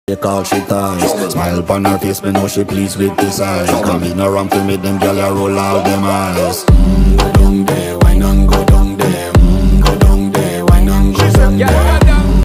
Take all she ties. Smile upon her face, me know she pleased with this eyes. Come in around to meet them, girl, I roll out them eyes.